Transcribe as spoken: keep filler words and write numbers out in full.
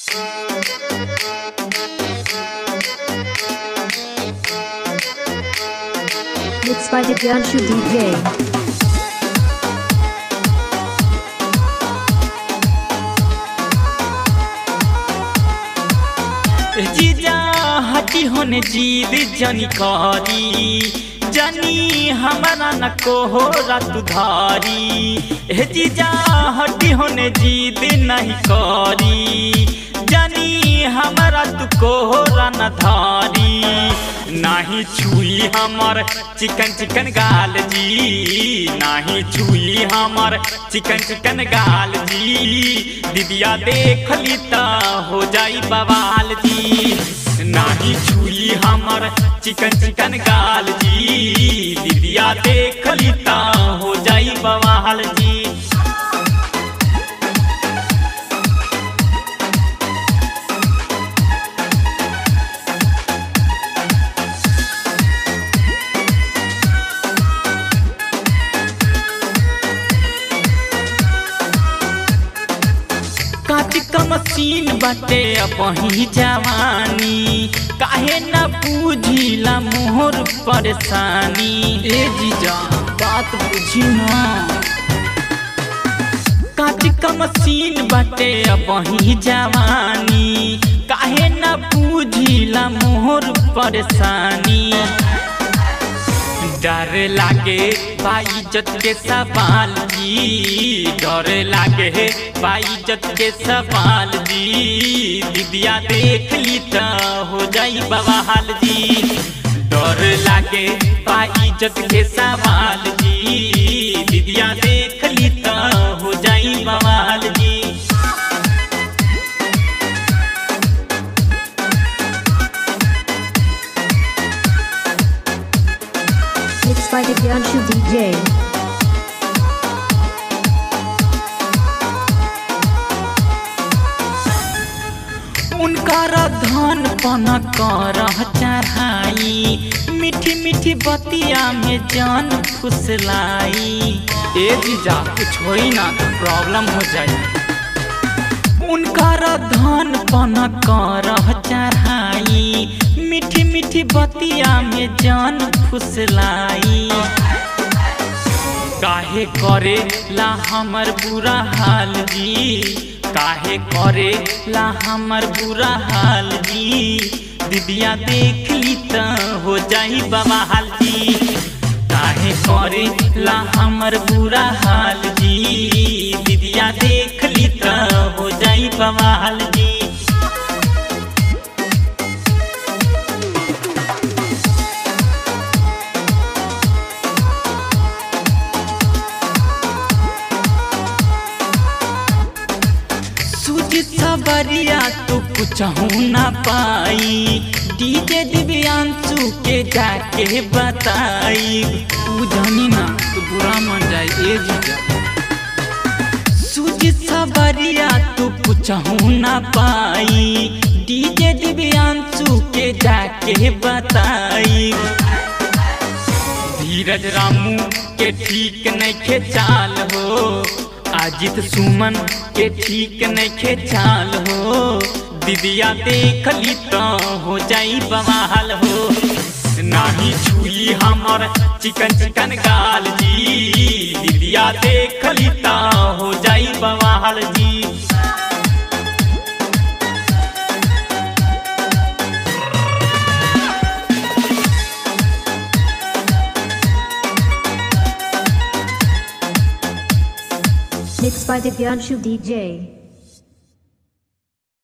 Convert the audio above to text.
Mixed by Divyanshu D J. जीजा हटी होने जीद जनी करी जनी हमारा न को रात धारी। हे जीजा हटी होने जीद नहीं करी जनी हमारा तू को न धारी। नाही छुई हमार चिकन चिकन गाल जी, नाही छुई हमार चिकन चिकन गाल जी। दीदिया देख ली ता हो जाई बवाल जी। नाही छुई हमार चिकन चिकन गाल जी, दीदिया देख ली ता हो जाई बवाल जी। काटी का मशीन बाटे अपही जवानी, काहे न पूझिला मोहर परेशानी। ए जीजा बात बुझी ना, काटी का मशीन बाटे अपही जवानी, काहे न पूझिला मोहर परेशानी। डर लागे बाइज्जत के सवाल जी, डर लागे बाइज्जत के सवाल जी। दीदिया देख ली तो हो जाई बवाल जी। डर लागे बाइज्जत के सवाल जी, दीदिया देख ली तो हो जाई बवाल जी। Mixed by Divyanshu D J. उनका धन पन कर चढ़ाई, मीठी मीठी बतिया में जान फुसलाई। ए जीजा कुछ होई ना तो प्रॉब्लम हो जाए। उनका धन पन कर चढ़ाई, मीठी मीठी बतिया में जान फुसलाई। काहे करे ला हमर बुरा हाल जी, काहे करे ला हमर बुरा हाल जी। दीदिया देख ली तो हो जाई बवाल जी। काहे करे ला हमर बुरा हाल जी, दीदिया देख ली तो हो जाई बवाल जी। सबरिया तो कुछ ना पाई, डीजे दिव्यांशु के जाके बताई। पूजनी ना तो बुरा मन जाए। ए जीजा सूझी सबरिया तो कुछ ना पाई, डीजे दिव्यांशु के जाके बताई। धीरज रामू के ठीक नहीं खे चाल हो, अजित सुमन के ठीक नहीं खे चाल हो। दीदिया देख ली तो हो जाई बवाल हो। नाही छुई हमर चिकन चिकन गाल जी, दीदिया देख ली तो हो जाई बवाल जी। Mixed by Divyanshu D J.